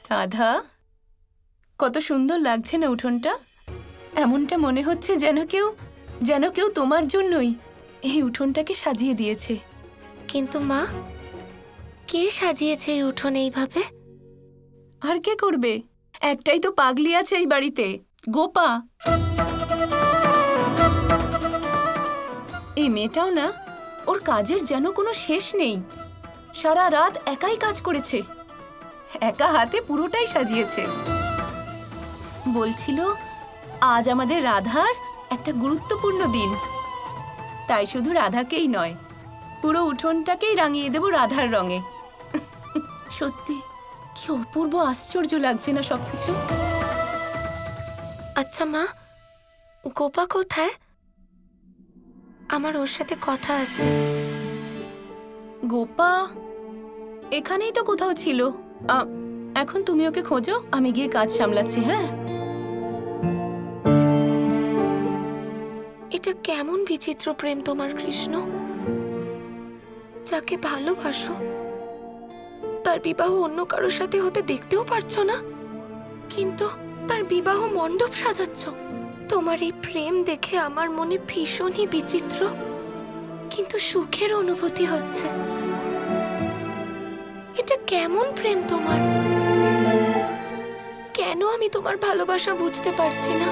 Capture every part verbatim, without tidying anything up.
রাধা, কত সুন্দর লাগছে না উঠোনটা। এমনটা মনে হচ্ছে যেন কেউ যেন কেউ তোমার জন্যই এই উঠোনটাকে সাজিয়ে দিয়েছে। কিন্তু মা, কে সাজিয়েছে এই উঠোন এইভাবে? আর কে করবে? একটাই তো পাগলি আছে এই বাড়িতে, গোপা। এই মেয়েটাও না, ওর কাজের যেন কোনো শেষ নেই। সারা রাত একাই কাজ করেছে, একা হাতে পুরোটাই সাজিয়েছে। বলছিল আজ আমাদের রাধার একটা গুরুত্বপূর্ণ দিন, তাই শুধু রাধাকেই নয়, পুরো উঠোনটাকেই রাঙিয়ে দেব রাধার রঙে। সত্যি কি অপূর্ব আশ্চর্য লাগছে না সবকিছু। আচ্ছা মা, গোপা কোথায়? আমার ওর সাথে কথা আছে। গোপা এখানেই তো কোথাও ছিল। এখন তুমি ওকে খোঁজো, আমি গিয়ে কাজ সামলাচ্ছি। হ্যাঁ, এটা কেমন বিচিত্র প্রেম তোমার কৃষ্ণ। যাকে ভালোবাসো তার বিবাহ অন্য কারোর সাথে হতে দেখতেও পারছো না, কিন্তু তার বিবাহ মণ্ডপ সাজাচ্ছ। তোমার এই প্রেম দেখে আমার মনে ভীষণই বিচিত্র কিন্তু সুখের অনুভূতি হচ্ছে। এটা কেমন প্রেম তোমার? কেন আমি তোমার ভালোবাসা বুঝতে পারছি না?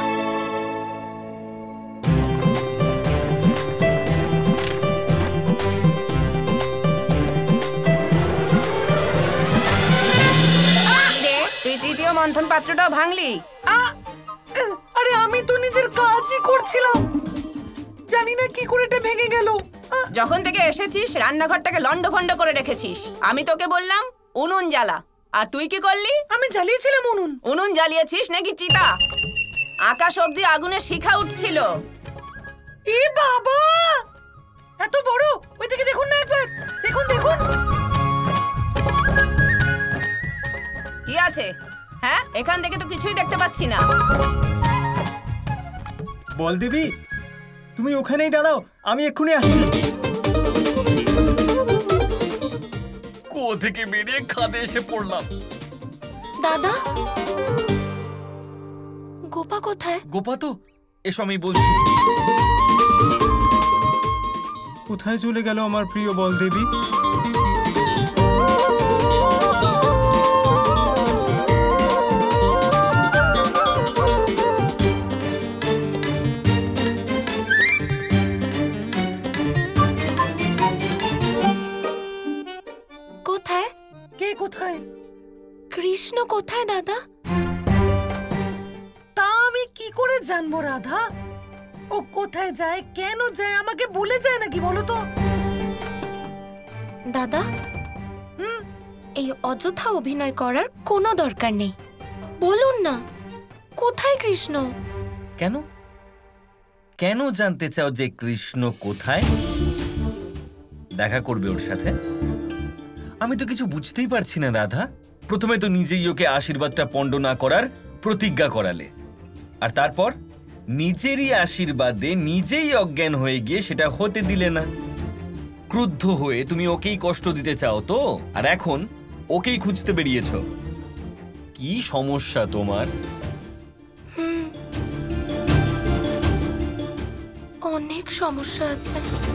তৃতীয় মন্থন পাত্রটাও ভাঙলি? আরে আমি তো নিজের কাজই করছিলাম, জানি না কি করে এটা ভেঙে গেল। যখন থেকে এসেছিস রান্নাঘরটাকে লন্ডভন্ড করে রেখেছিস। আমি তোকে বললাম উনুন জ্বালা, আর তুই কি করলি? আমি জ্বালিয়েছিলাম উনুন। উনুন জ্বালিয়েছিস নাকি চিতা? আকাশ অব্দি আগুনের শিখা উঠছিল। এ বাবা, এত বড়! ওইদিকে দেখুন না একবার, দেখুন দেখুন। কি আছে? হ্যাঁ, এখান থেকে তো কিছুই দেখতে পাচ্ছি না। বল দেবী, তুমি ওখানেই দাঁড়াও, আমি এক্ষুনি আসছি। কুয়ো থেকে বেরিয়ে খাদে এসে পড়লাম। দাদা, গোপা কোথায়? গোপা তো, এসো আমি বলছি। কোথায় চলে গেল আমার প্রিয় বল দেবী? কোথায়? কে কোথায়? কৃষ্ণ কোথায় দাদা? তা আমি কি করে জানবো রাধা? ও কোথায় যায়, কেন যায়, আমাকে বলে যায় নাকি বলো তো? দাদা, হুম, এই অযথা অভিনয় করার কোনো দরকার নেই। বলুন না, কোথায় কৃষ্ণ? কেন কেন জানতে চাও যে কৃষ্ণ কোথায়? দেখা করবে ওর সাথে? আমি তো কিছু বুঝতেই পারছি না রাধা। প্রথমে তো নিজেই ওকে আশীর্বাদটা পণ্ড না করার প্রতিজ্ঞা করালে, আর তারপর নিজেরই আশীর্বাদে নিজেই অজ্ঞান হয়ে গিয়ে সেটা হতে দিলে না। ক্রুদ্ধ হয়ে তুমি ওকেই কষ্ট দিতে চাও তো, আর এখন ওকেই খুঁজতে বেরিয়েছ। কি সমস্যা তোমার? অনেক সমস্যা আছে।